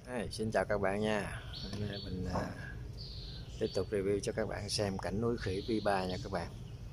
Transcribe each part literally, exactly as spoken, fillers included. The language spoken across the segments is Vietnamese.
Hey, xin chào các bạn nha. Hôm nay mình uh, tiếp tục review cho các bạn xem cảnh núi khỉ V ba nha các bạn.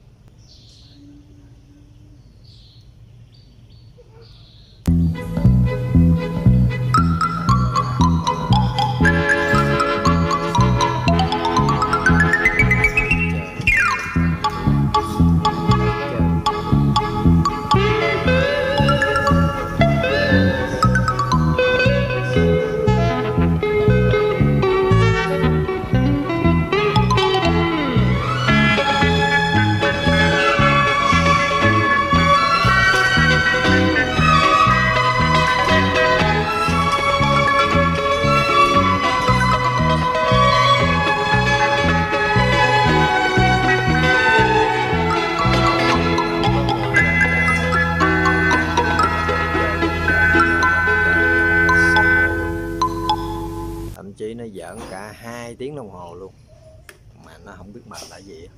Thậm chí nó giỡn cả hai tiếng đồng hồ luôn mà nó không biết mệt là gì.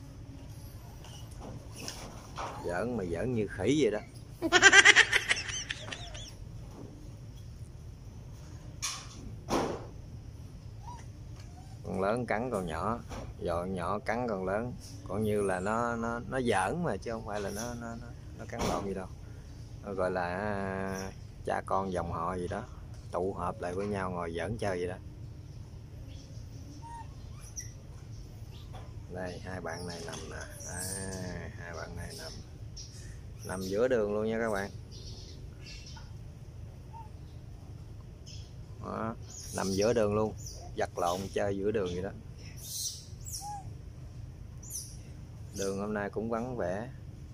Giỡn mà giỡn như khỉ vậy đó. Con lớn cắn con nhỏ, rồi nhỏ cắn con lớn, còn như là nó nó nó giỡn mà chứ không phải là nó nó nó, nó cắn lộn gì đâu. Nó gọi là à, cha con dòng họ gì đó tụ họp lại với nhau ngồi giỡn chơi vậy đó. Đây hai bạn này nằm nè, à, hai bạn này nằm nằm giữa đường luôn nha các bạn. Đó, nằm giữa đường luôn, giặt lộn chơi giữa đường vậy đó. Đường hôm nay cũng vắng vẻ,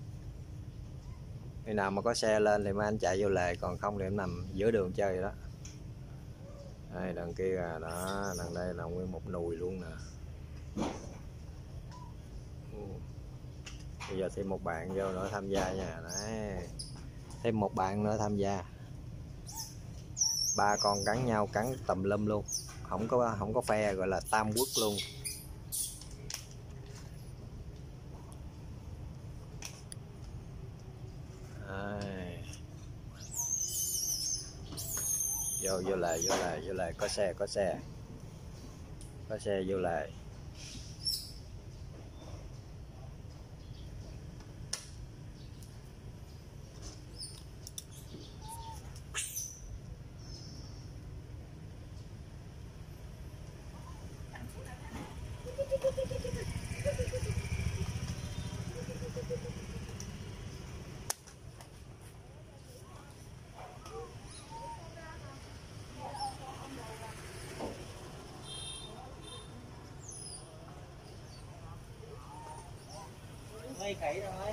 khi nào mà có xe lên thì mấy anh chạy vô lề, còn không thì em nằm giữa đường chơi vậy đó. Đây đằng kia à, đó, đằng đây là nguyên một nùi luôn nè. Bây giờ thêm một bạn vô nữa tham gia nha. Đấy, thêm một bạn nữa tham gia. Ba con cắn nhau cắn tùm lum luôn, không có không có phe, gọi là tam quốc luôn. Đấy. vô vô lại vô lại vô lại có xe có xe có xe vô lại. Ngay khỉ rồi.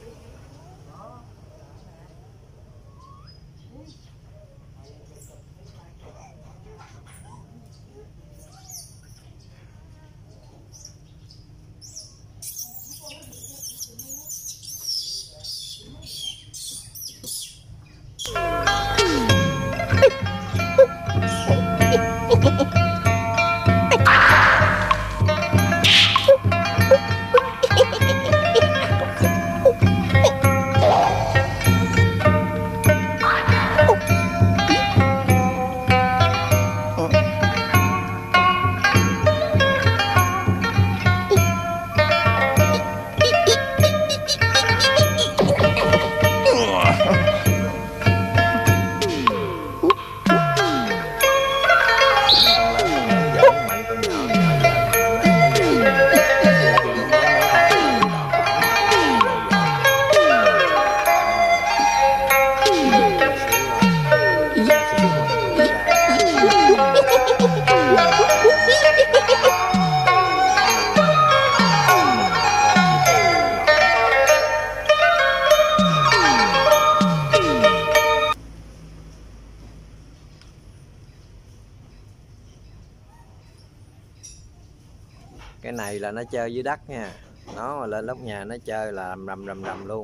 Cái này là nó chơi dưới đất nha, nó mà lên lóc nhà nó chơi là rầm rầm rầm luôn,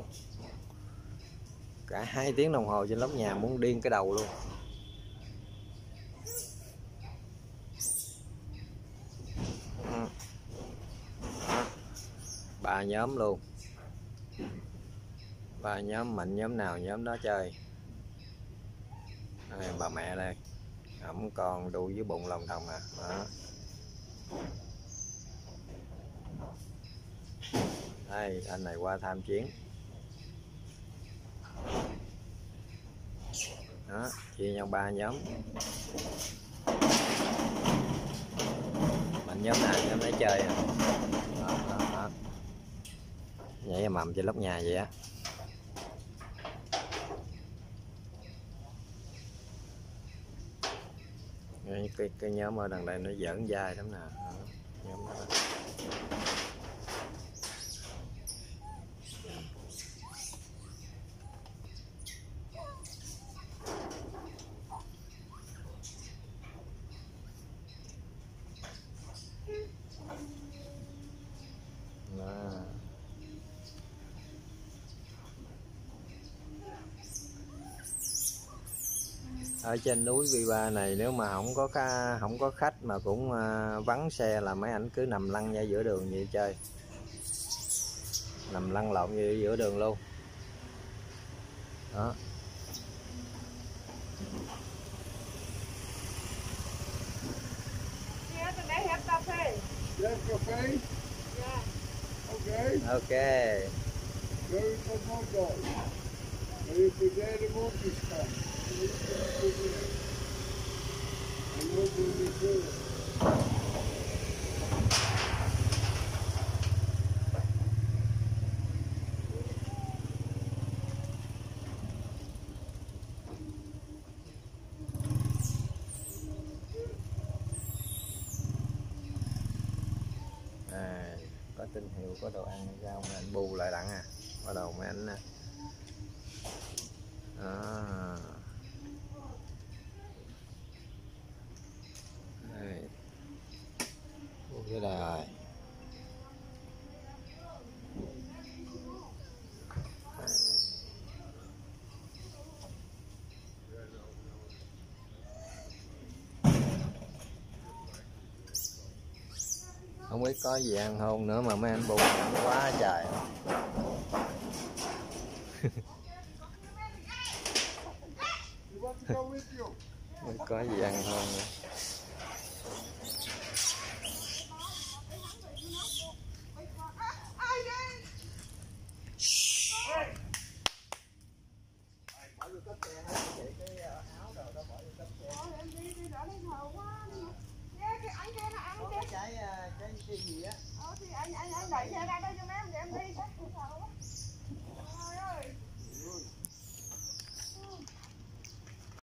cả hai tiếng đồng hồ trên lóc nhà muốn điên cái đầu luôn. Ba nhóm luôn, ba nhóm mạnh nhóm nào nhóm đó chơi. Đây, bà mẹ đây ổng còn đu với bụng lòng thòng à. Đó. Đây anh này qua tham chiến. Đó, chia nhau ba nhóm. Mạnh nhóm nào nhóm lấy chơi à. Đó, đó, đó. Nhảy mầm trên lóc nhà vậy á. Cái, cái, cái nhóm ở đằng đây nó giỡn dai lắm nè. Đó, nhóm đó. Đó. Ở trên núi Vi Ba này nếu mà không có ca, không có khách mà cũng uh, vắng xe là mấy ảnh cứ nằm lăn ra giữa đường vậy chơi, nằm lăn lộn như giữa đường luôn. Đó. Ok. À, có tín hiệu có đồ ăn ra mấy anh bu lại đặng à, bắt đầu mấy anh nè. Đó. Đây. Bu cái đài. Không biết có gì ăn không nữa mà mấy anh bu quá trời. Không biết có gì ăn không nữa. Trái trái gì á? Ờ thì anh anh anh đẩy xe ra